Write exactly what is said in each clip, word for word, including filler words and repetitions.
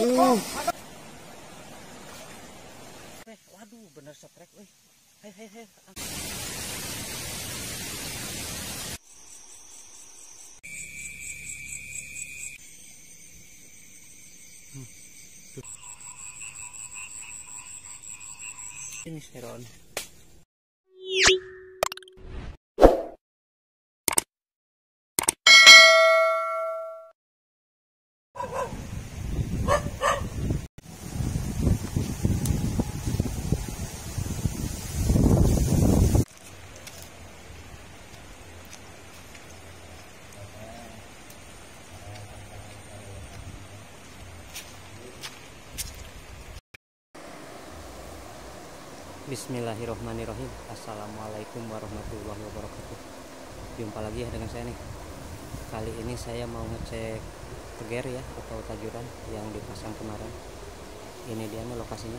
Aduh. Waduh, bener setrek, weh. Hei, hei, hei. Hmm. Ini seron. Bismillahirrohmanirrohim. Assalamualaikum warahmatullahi wabarakatuh. Jumpa lagi ya dengan saya nih. Kali ini saya mau ngecek teger ya, atau tajuran yang dipasang kemarin. Ini dia nih lokasinya.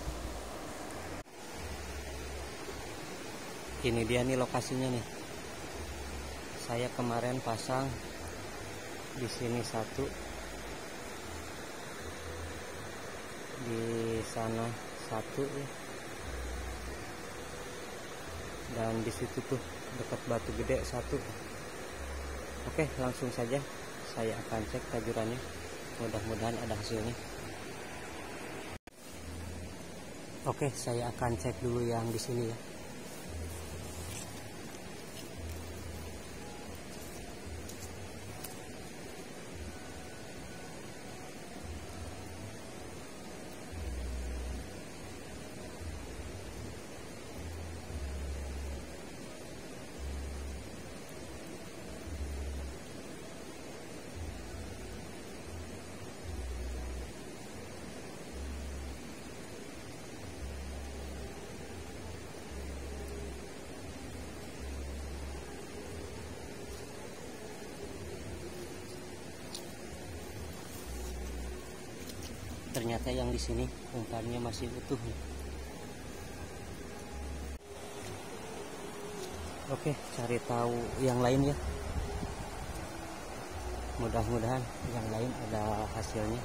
Ini dia nih lokasinya nih. Saya kemarin pasang di sini satu, di sana satu ya. Dan di situ tuh dekat batu gede satu. Oke, langsung saja saya akan cek tajurannya. Mudah-mudahan ada hasilnya. Oke, saya akan cek dulu yang di sini ya. Ternyata yang di sini umpannya masih utuh. Oke, cari tahu yang lain ya. Mudah-mudahan yang lain ada hasilnya.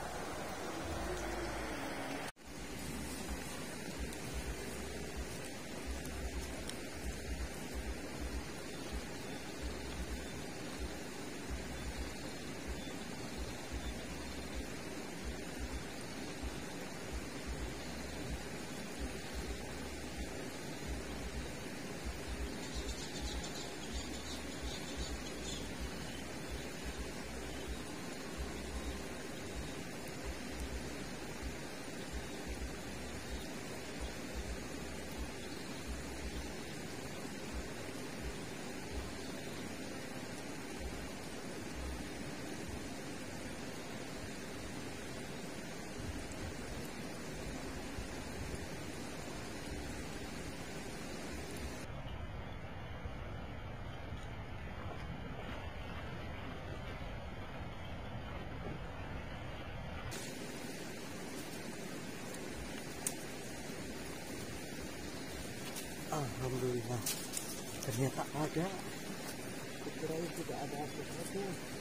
Alhamdulillah, ternyata ada. Kirain tidak ada sesuatu.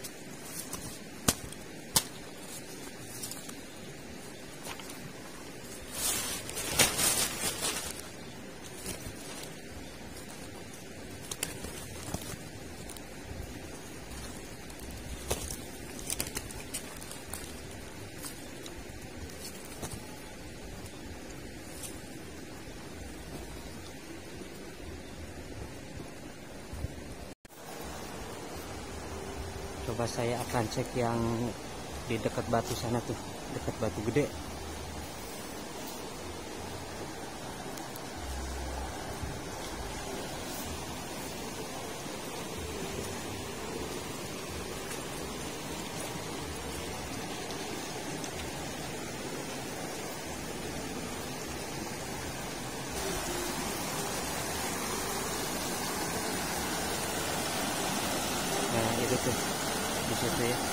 Coba saya akan cek yang di dekat batu sana tuh, dekat batu gede. Nah, itu tuh di situ ya.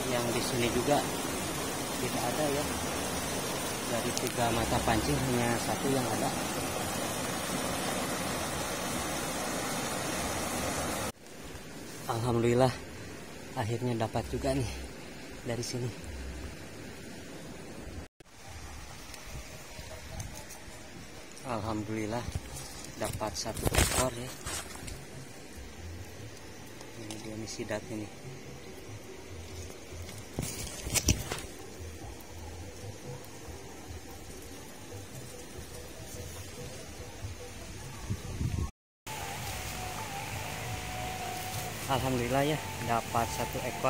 yang di sini juga tidak ada ya. Dari tiga mata pancing hanya satu yang ada. Alhamdulillah akhirnya dapat juga nih dari sini. Alhamdulillah dapat satu ekor ya. Ini dia nih sidat ini. Alhamdulillah ya dapat satu ekor.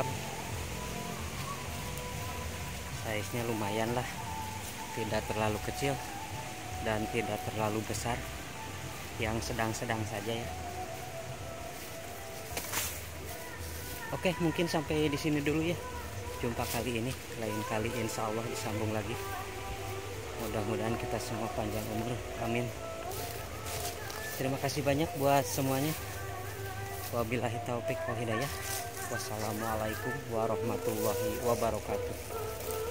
Size-nya lumayan lah, tidak terlalu kecil dan tidak terlalu besar, yang sedang-sedang saja ya. Oke, mungkin sampai di sini dulu ya jumpa kali ini. Lain kali insya Allah disambung lagi. Mudah-mudahan kita semua panjang umur, amin. Terima kasih banyak buat semuanya. Wabillahi taufik wal hidayah. Wassalamualaikum warahmatullahi wabarakatuh.